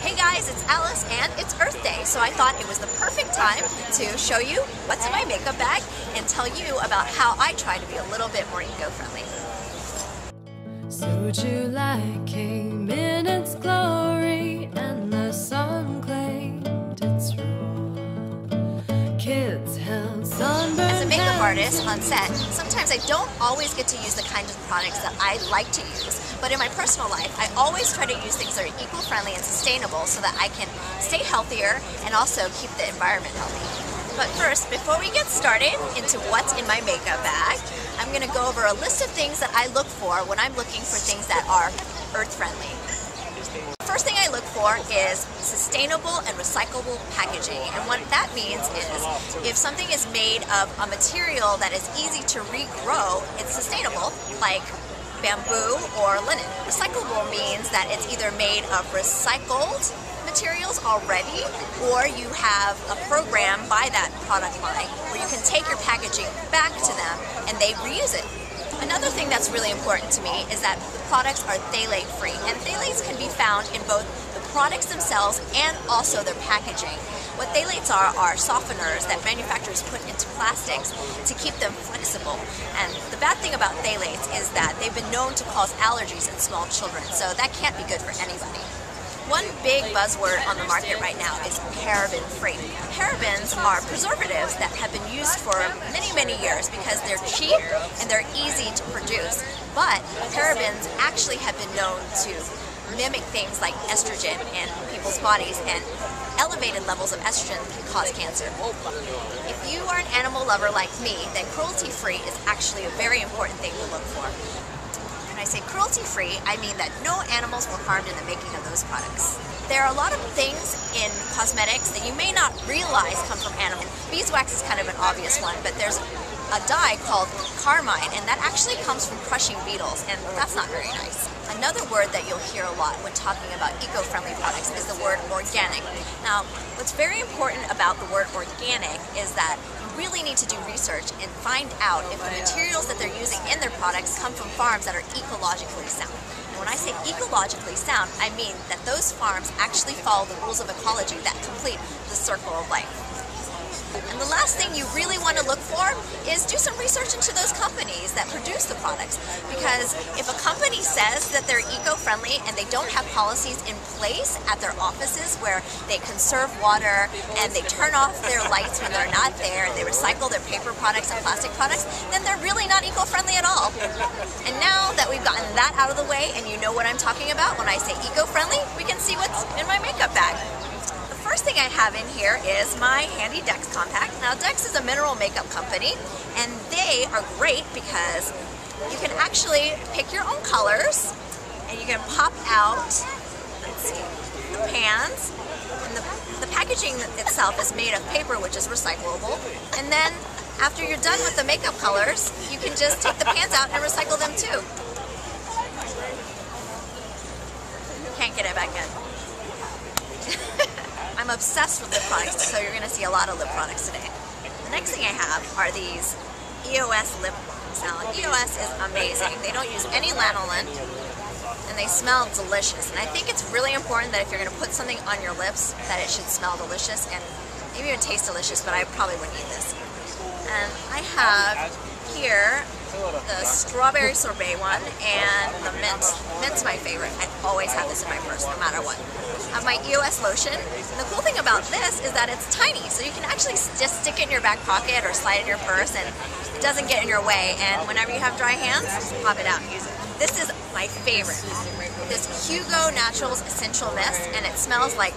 Hey guys, it's Alice and it's Earth Day, so I thought it was the perfect time to show you what's in my makeup bag and tell you about how I try to be a little bit more eco-friendly. So July came in its glory and the sun claimed its role. Kids held sunburned. As a makeup artist on set, sometimes I don't always get to use the kinds of products that I like to use, but in my personal life, I always try to use things that are eco-friendly and sustainable so that I can stay healthier and also keep the environment healthy. But first, before we get started into what's in my makeup bag, I'm going to go over a list of things that I look for when I'm looking for things that are earth-friendly. The first thing I look for is sustainable and recyclable packaging, and what that means is if something is made of a material that is easy to regrow, it's sustainable, like bamboo or linen. Recyclable means that it's either made of recycled materials already, or you have a program by that product line where you can take your packaging back to them and they reuse it. Another thing that's really important to me is that the products are phthalate-free, and phthalates can be found in both the products themselves and also their packaging. What phthalates are softeners that manufacturers put into plastics to keep them flexible. And the bad thing about phthalates is that they've been known to cause allergies in small children, so that can't be good for anybody. One big buzzword on the market right now is paraben-free. Parabens are preservatives that have been used for many, many years because they're cheap and they're easy to produce. But parabens actually have been known to mimic things like estrogen in people's bodies, and elevated levels of estrogen can cause cancer. If you are an animal lover like me, then cruelty-free is actually a very important thing to look for. When I say cruelty-free, I mean that no animals were harmed in the making of those products. There are a lot of things in cosmetics that you may not realize come from animals. Beeswax is kind of an obvious one, but there's a dye called carmine, and that actually comes from crushing beetles, and that's not very nice. Another word that you'll hear a lot when talking about eco-friendly products is the word organic. Now, what's very important about the word organic is that you really need to do research and find out if the materials that they're using in their products come from farms that are ecologically sound. And when I say ecologically sound, I mean that those farms actually follow the rules of ecology that complete the circle of life. And the last thing you really want to look for is do some research into those companies that produce the products. Because if a company says that they're eco-friendly and they don't have policies in place at their offices where they conserve water and they turn off their lights when they're not there and they recycle their paper products and plastic products, then they're really not eco-friendly at all. And now that we've gotten that out of the way and you know what I'm talking about when I say eco-friendly, we can see what's in my makeup bag. First thing I have in here is my handy Dex compact. Now Dex is a mineral makeup company, and they are great because you can actually pick your own colors and you can pop out, let's see, the pans, and the packaging itself is made of paper, which is recyclable, and then after you're done with the makeup colors, you can just take the pans out and recycle them too. Can't get it back in. I'm obsessed with lip products, so you're going to see a lot of lip products today. The next thing I have are these EOS lip balms. Now, EOS is amazing. They don't use any lanolin, and they smell delicious. And I think it's really important that if you're going to put something on your lips, that it should smell delicious and maybe even taste delicious, but I probably wouldn't eat this. And I have here the strawberry sorbet one and the mint. Mint's my favorite. I always have this in my purse, no matter what. I have my EOS lotion. And the cool thing about this is that it's tiny, so you can actually just stick it in your back pocket or slide it in your purse, and it doesn't get in your way. And whenever you have dry hands, just pop it out and use it. This is my favorite. This Hugo Naturals Essential Mist, and it smells like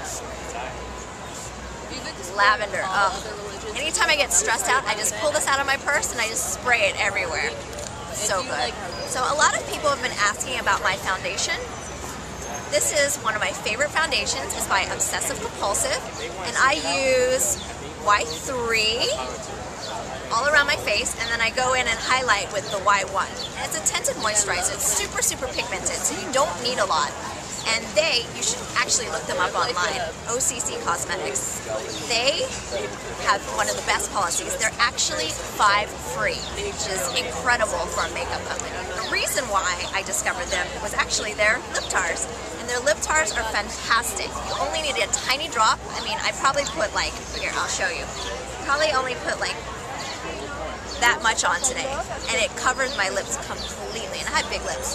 lavender. Anytime I get stressed out, I just pull this out of my purse and I just spray it everywhere. So good. So a lot of people have been asking about my foundation. This is one of my favorite foundations. It's by Obsessive Compulsive, and I use Y3 all around my face, and then I go in and highlight with the Y1. And it's a tinted moisturizer. It's super, super pigmented, so you don't need a lot. And you should actually look them up online, OCC Cosmetics. They have one of the best policies. They're actually 5 free, which is incredible for a makeup company. The reason why I discovered them was actually their lip tars. And their lip tars are fantastic. You only need a tiny drop. I mean, I probably put like, here, I'll show you. Probably only put like that much on today. And it covers my lips completely. And I have big lips.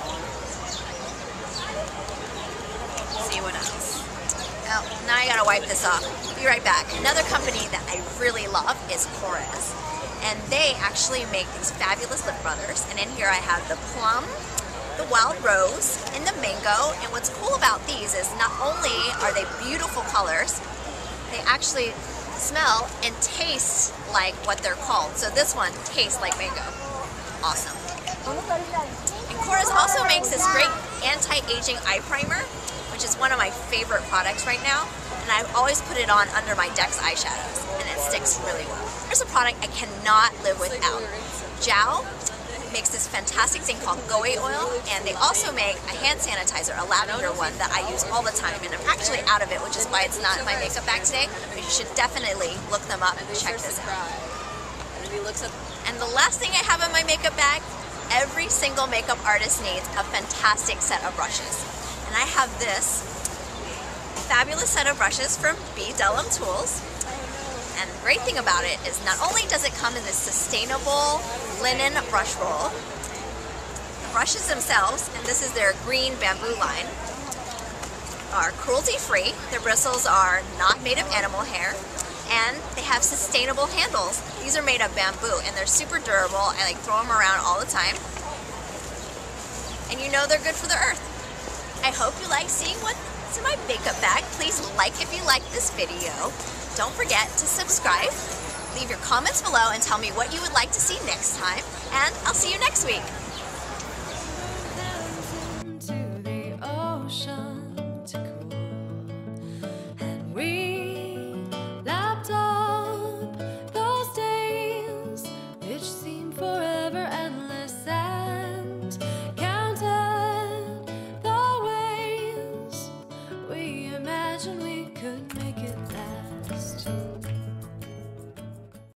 See what else. Oh, now I gotta wipe this off. Be right back. Another company that I really love is Korres. And they actually make these fabulous lip butters. And in here I have the plum, the wild rose, and the mango. And what's cool about these is not only are they beautiful colors, they actually smell and taste like what they're called. So this one tastes like mango. Awesome. And Korres also makes this great anti-aging eye primer, which is one of my favorite products right now, and I always put it on under my Dex eyeshadows, and it sticks really well. There's a product I cannot live without. Jow makes this fantastic thing called Goey oil, and they also make a hand sanitizer, a lavender one that I use all the time, and I'm actually out of it, which is why it's not in my makeup bag today, but you should definitely look them up and check this out. And the last thing I have in my makeup bag, every single makeup artist needs a fantastic set of brushes. And I have this fabulous set of brushes from B. Dellum Tools. And the great thing about it is not only does it come in this sustainable linen brush roll, the brushes themselves, and this is their green bamboo line, are cruelty-free. Their bristles are not made of animal hair. And they have sustainable handles. These are made of bamboo and they're super durable. I like throw them around all the time. And you know they're good for the earth. I hope you like seeing what's in my makeup bag. Please like if you like this video. Don't forget to subscribe. Leave your comments below and tell me what you would like to see next time. And I'll see you next week. Into the ocean to cool, and we lapped up those days which seemed forever endless, and counted the ways we imagined we could make it last.